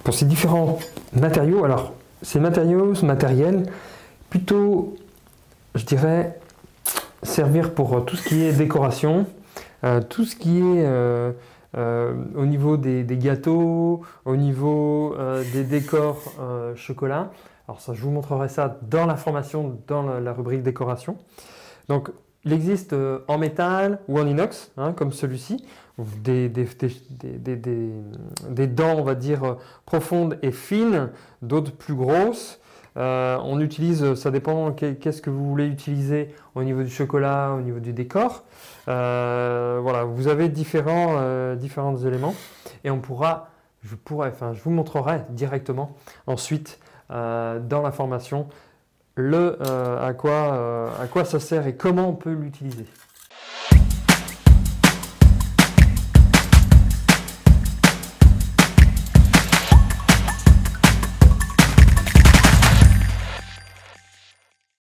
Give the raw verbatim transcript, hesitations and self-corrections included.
pour ces différents matériaux. Alors, ces matériaux, ce matériel, plutôt, je dirais, servir pour tout ce qui est décoration, euh, tout ce qui est euh, euh, au niveau des, des gâteaux, au niveau euh, des décors euh, chocolat. Alors ça, je vous montrerai ça dans la formation, dans la, la rubrique décoration. Donc, il existe euh, en métal ou en inox, hein, comme celui-ci, des, des, des, des, des, des dents, on va dire, euh, profondes et fines, d'autres plus grosses. Euh, on utilise, ça dépend qu'est-ce que vous voulez utiliser au niveau du chocolat, au niveau du décor. Euh, voilà, vous avez différents, euh, différents éléments et on pourra, je pourrais, enfin, je vous montrerai directement ensuite euh, dans la formation le, euh, à, quoi, euh, à quoi ça sert et comment on peut l'utiliser.